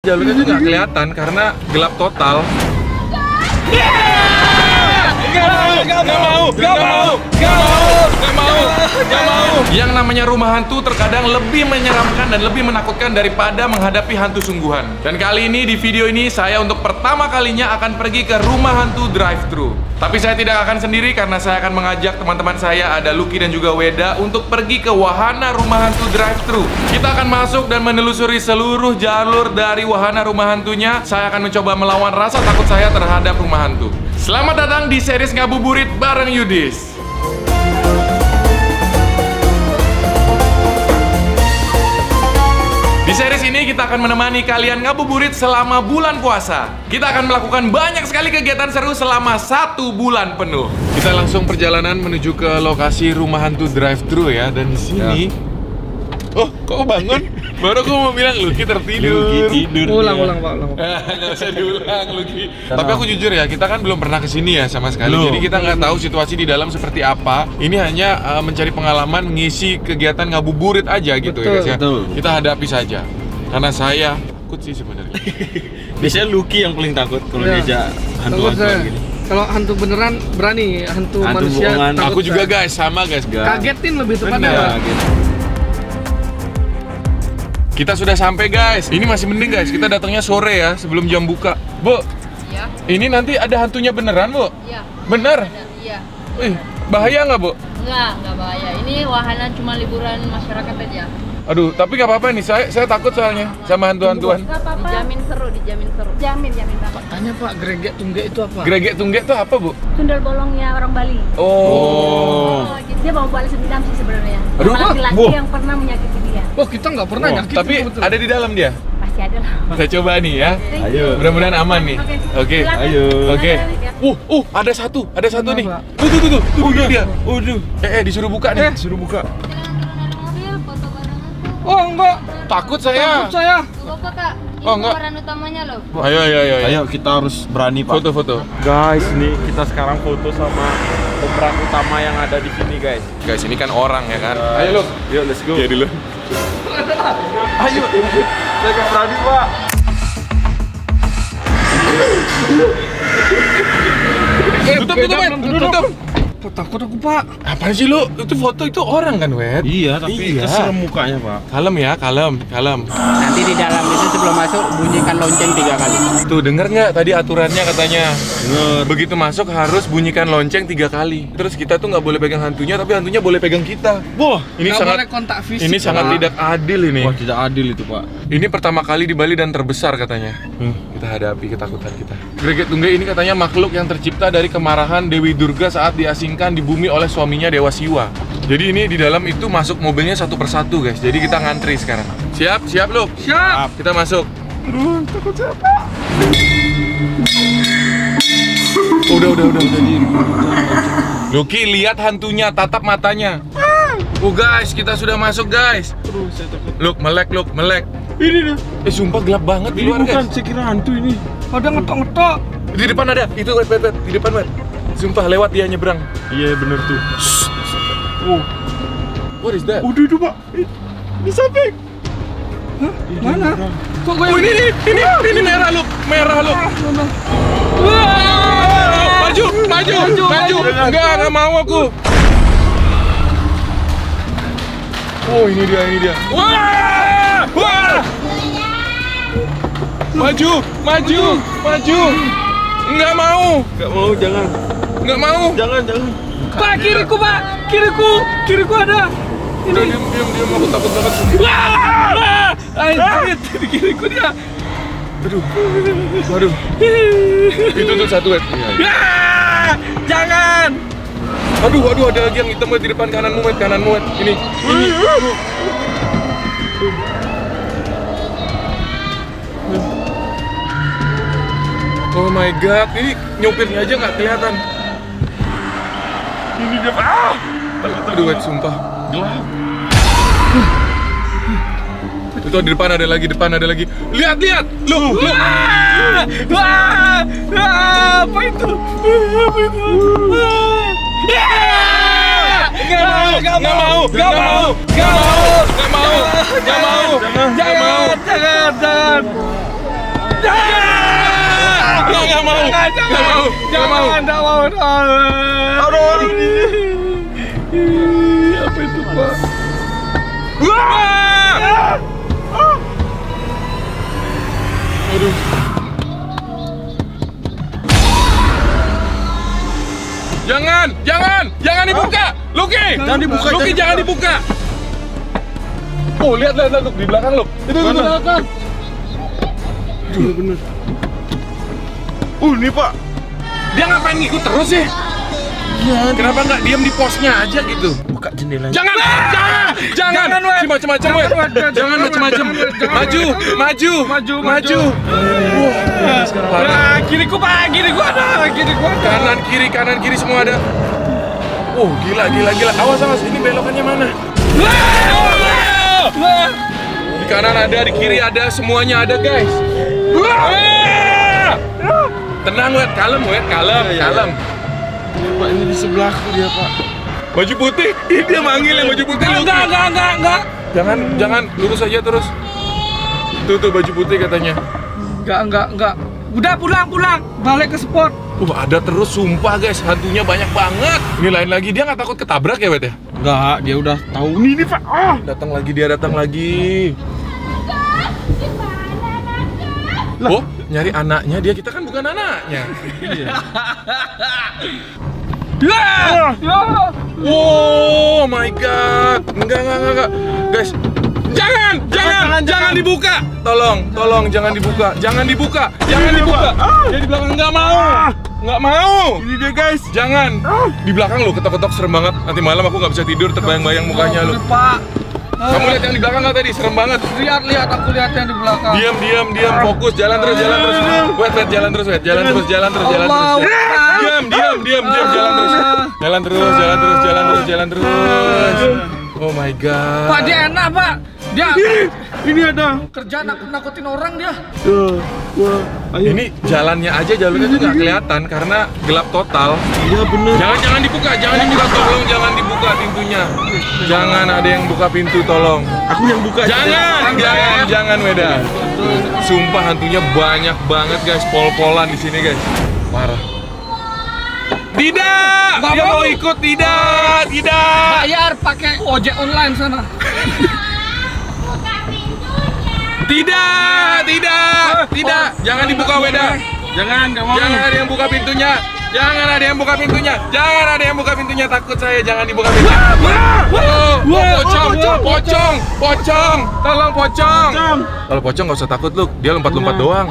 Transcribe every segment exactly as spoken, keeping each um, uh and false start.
Jalurnya tuh nggak kelihatan karena gelap total. Gak mau, gak mau, gak mau, gak mau, gak mau. Yang namanya rumah hantu terkadang lebih menyeramkan dan lebih menakutkan daripada menghadapi hantu sungguhan. Dan kali ini di video ini saya untuk pertama kalinya akan pergi ke rumah hantu drive-thru. Tapi saya tidak akan sendiri karena saya akan mengajak teman-teman saya, ada Lucky dan juga Weda, untuk pergi ke wahana rumah hantu drive-thru. Kita akan masuk dan menelusuri seluruh jalur dari wahana rumah hantunya. Saya akan mencoba melawan rasa takut saya terhadap rumah hantu. Selamat datang di series Ngabuburit bareng Yudis. Di series ini kita akan menemani kalian ngabuburit selama bulan puasa. Kita akan melakukan banyak sekali kegiatan seru selama satu bulan penuh. Kita langsung perjalanan menuju ke lokasi rumah hantu drive-thru ya. Dan di sini ya. Oh, kok bangun? Baru aku mau bilang Lucky tertidur. Lucky tidur. Ulang, ulang, Pak, ulang. Nggak usah diulang, Lucky. Tapi aku jujur ya, kita kan belum pernah kesini ya sama sekali. Loh. Jadi kita nggak tahu situasi di dalam seperti apa. Ini hanya uh, mencari pengalaman, mengisi kegiatan ngabuburit aja gitu. Betul, ya guys ya. Betul. Kita hadapi saja. Karena saya takut sih sebenarnya. Biasanya Lucky yang paling takut kalau ya. Diajak hantu-hantuan gini. Kalau hantu beneran berani, hantu, hantu manusia bohongan. takut. Aku juga guys, sama guys. Kagetin lebih tepatnya. Kita sudah sampai guys. Ini masih mending guys. Kita datangnya sore ya, sebelum jam buka. Bu. Iya. Ini nanti ada hantunya beneran, Bu? Iya. Bener? Iya. Wih, bahaya nggak, Bu? Enggak, enggak bahaya. Ini wahana cuma liburan masyarakat aja. Aduh, tapi nggak apa-apa nih. Saya saya takut soalnya sama hantu-hantuan. Dijamin seru, dijamin seru. Jamin, jamin banget. Tanya Pak, gregek tunggek itu apa? Gregek tunggek itu apa, Bu? Sundel bolongnya orang Bali. Oh. Oh, dia mau balas dendam sih sebenarnya. Aduh, laki-laki Bu. yang pernah menyakiti dia. Oh, kita nggak pernah Oh, nyakitin. tapi betul. ada di dalam dia. Pasti ada lah. Saya coba nih ya. Ayo. Mudah-mudahan aman nih. Oke. Oke. Silakan. Ayo. Oke. Silakan. Uh, uh, ada satu, ada satu nih. Kenapa? Tuh, tuh, tuh, tuh. Tuh dia dia. Waduh. Eh, eh, disuruh buka nih. Eh. Disuruh buka. Mobil, foto barengan. Oh, enggak. Takut saya. Takut saya. Bapak Kak, ini Oh, enggak. pemeran utamanya loh. Ayo, ayo, ayo. Ayo kita harus berani Pak. Foto-foto. Guys, nih kita sekarang foto sama pemeran utama yang ada di sini guys. Guys, ini kan orang ya kan. Guys. Ayo, Lu. Yuk, let's go. Iya dulu. Ayo. Saya gak berani Pak. Tutup, tutup, Wed. Tutup. Takut aku Pak. Apaan sih lu? Itu foto itu orang kan, Wed? Iya, tapi Iya. keserem mukanya Pak. Kalem ya, kalem, kalem. Nanti di dalam itu sebelum masuk bunyikan lonceng tiga kali. Tuh, denger nggak tadi aturannya katanya? Denger. Begitu masuk harus bunyikan lonceng tiga kali. Terus kita tuh nggak boleh pegang hantunya, tapi hantunya boleh pegang kita. Wah, Ini Nggak sangat boleh kontak fisik. ini sangat Pak. tidak adil ini. wah tidak adil itu Pak. Ini pertama kali di Bali dan terbesar katanya. Hmm. Kita hadapi ketakutan kita. Gregek Tunggek ini katanya makhluk yang tercipta dari kemarahan Dewi Durga saat diasingkan di bumi oleh suaminya Dewa Siwa. Jadi ini di dalam itu masuk mobilnya satu persatu guys. Jadi kita ngantri sekarang. Siap, siap lu. Siap. Kita masuk. Aduh, takut saya Pak. Udah, udah, udah, udah. Lucky, lihat hantunya, tatap matanya. Oh guys, kita sudah masuk guys. Aduh, saya takut. Look, melek, look, melek. Ini dah. Eh sumpah gelap banget di Ini luar bukan, guys. saya kira hantu ini. Ada ngetok-ngetok. Di depan ada, itu wait, wait, wait. Di depan wait. Sumpah lewat dia nyebrang. Iya bener tuh. Oh, what is that? Udah itu Pak. Di samping. Hah? Mana? Kok gue Oh ini, ini, ini, ini merah look, merah look. Wah! Maju, maju, maju, maju. Enggak, enggak mau aku. Oh ini dia, ini dia. Wah, wah. Maju, maju, maju. Enggak mau, Gak mau, jangan. enggak mau. Jangan, jangan. Pak, kiriku Pak, kiriku, kiriku ada. Udah diam, diam, diam. Aku takut banget. Wah! Anjir, di kiriku dia. Aduh, waduh. Itu tuh satu wet. Ah! Jangan. Aduh, aduh, ada lagi yang hitam wet di depan kananmu wet, kananmu wet. Ini, ini. Oh my god, ini nyopirnya aja nggak kelihatan. Ini dia Pak. Ah! Aduh, wet, sumpah. Gelap. Itu di depan ada lagi, depan ada lagi. Lihat, lihat. Loh, loh. Wah! Wah! Wah! Apa itu? Apa itu? Nggak mau, nggak mau, nggak mau, nggak mau, nggak mau, nggak mau, nggak mau. Jangan, jangan, jangan. Nggak mau, nggak mau. Nggak mau, nggak mau. Aduh, aduh. Apa itu, Pak? Wah! Aduh. Jangan, jangan, jangan dibuka, Lucky. Jangan dibuka, Lucky, jangan dibuka. Oh, lihat, lihat, lihat, di belakang lu. Itu, itu, di belakang. Bener bener. Uh, ini Pak. Dia ngapain ngikut terus sih? Iya. Kenapa nggak diam di posnya aja gitu? Buka jendelanya. Jangan, jangan, jangan, Jangan, Wet. si macam-macam, Wet. Jangan, Wet. Jangan macam-macam. Jangan, Maju, maju, Maju, maju. Parah. Nah, kiriku, Pak, kiriku ada, kiriku ada. Kanan kiri, kanan kiri semua ada. Oh, gila, gila, gila. Awas, awas. Ini belokannya mana? Wah. Di kanan ada, di kiri ada, semuanya ada, guys. Tenang, Wet. Kalem, Wet. Kalem, kalem. Pak, ini di sebelahku dia, Pak. Baju putih. Ih, dia manggil yang baju putih. Lucky. Enggak, enggak, enggak, enggak. Jangan, jangan. Lurus aja terus. Tuh, tuh baju putih katanya. Enggak, enggak, enggak. Udah pulang, pulang. Balik ke spot. Uh, ada terus, sumpah guys, hantunya banyak banget. Ini lain lagi, dia nggak takut ketabrak ya, Wet ya? Enggak, dia udah tahu nih nih, Pak. Ah, Datang lagi, dia datang lagi. Oh, nyari anaknya dia, kita kan bukan anaknya. Ya. Ya. Oh my god. Enggak, enggak, enggak, enggak. Guys, jangan, jangan, jangan dibuka. Tolong, tolong jangan dibuka. Jangan dibuka. Jangan dibuka. Dia di belakang nggak mau. Nggak mau. ini dia, guys. Jangan. Di belakang lo ketok-ketok serem banget. Nanti malam aku nggak bisa tidur, terbayang-bayang mukanya lo. Pak. Kamu lihat yang di belakang nggak tadi? Serem banget. Lihat, lihat, aku lihat yang di belakang. Diam, diam, diam. Fokus, jalan terus, jalan terus. Wet, wet, jalan terus, wet. Jalan terus, jalan terus, jalan Allah. terus. Diam, diam, diam, diam, jalan terus. Jalan terus, jalan terus, jalan terus, jalan terus. Oh my god. Pak, dia enak, Pak. Dia Ini ada. kerja nakut-nakutin orang dia. Tuh, wah. Ayo. Ini jalannya aja, jalurnya tuh nggak kelihatan karena gelap total. Iya bener. Jangan, jangan dibuka, jangan dibuka, tolong jangan dibuka pintunya. Jangan ada yang buka pintu, tolong. Aku yang buka. Jangan, jangan, jangan, Weda. Sumpah hantunya banyak banget guys, pol-polan di sini guys. Parah. Tidak, Nggak dia mau. mau ikut, tidak, tidak. Bayar pakai ojek online sana. Tidak, tidak, tidak. Jangan dibuka, Weda. Jangan, nggak mau. Jangan ada yang buka pintunya. Jangan ada yang buka pintunya. Jangan ada yang buka pintunya. Takut saya. Jangan dibuka pintunya. Oh, pocong, pocong, pocong. Tolong pocong. Kalau pocong nggak usah takut, Luk. Dia lompat-lompat doang.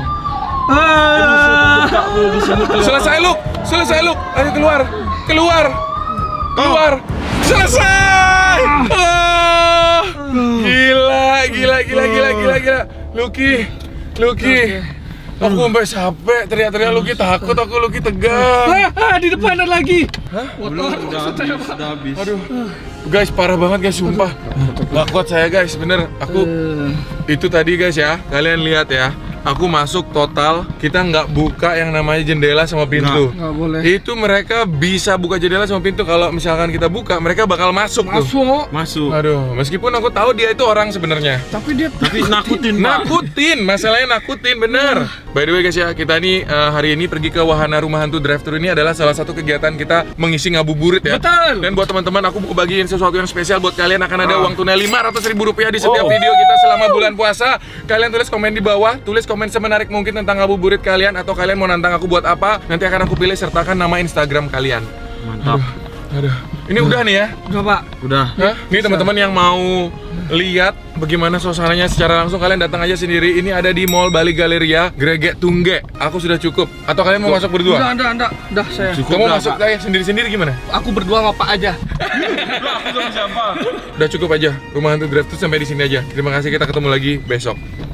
Selesai, Luk. Selesai, Luk. Ayo keluar. Keluar. Keluar. Selesai. Oh, gila, gila, gila, gila, gila, gila. Lucky, Lucky. Aku sampai capek, teriak-teriak Lucky takut, aku Lucky tegang. Ah, ah, di depan ada lagi. Hah? Belum, udah habis, udah habis. Aduh, guys parah banget guys, sumpah. Gak kuat saya guys, bener. Aku itu tadi guys ya, kalian lihat ya. Aku masuk total, kita nggak buka yang namanya jendela sama pintu. Nggak boleh. Itu mereka bisa buka jendela sama pintu. Kalau misalkan kita buka, mereka bakal masuk, tuh. Masuk. Masuk. Aduh, meskipun aku tahu dia itu orang sebenarnya. Tapi dia Tapi nakutin, Pak. Nakutin, masalahnya nakutin, bener. By the way guys ya, kita nih uh, hari ini pergi ke wahana rumah hantu drive-thru. Ini adalah salah satu kegiatan kita mengisi ngabuburit ya. Betul. Dan buat teman-teman, aku mau bagiin sesuatu yang spesial buat kalian. Akan ada uang tunai lima ratus ribu rupiah di setiap video kita selama bulan puasa. Kalian tulis komen di bawah, tulis komen semenarik mungkin tentang ngabuburit kalian, atau kalian mau nantang aku buat apa. Nanti akan aku pilih sertakan nama Instagram kalian. Mantap. Aduh, ini udah nih ya. Udah, Pak. Udah. Hah? Nih teman-teman yang mau lihat bagaimana suasananya secara langsung, kalian datang aja sendiri. Ini ada di Mall Bali Galeria, Greget Tungge. Aku sudah cukup. Atau kalian mau masuk berdua? Udah, udah, udah, udah saya. Cukup Kamu dah, masuk Pak. kayak sendiri-sendiri gimana? Aku berdua sama Pak aja. Aku sama siapa? Udah cukup aja. Rumah hantu drive tuh sampai di sini aja. Terima kasih, kita ketemu lagi besok.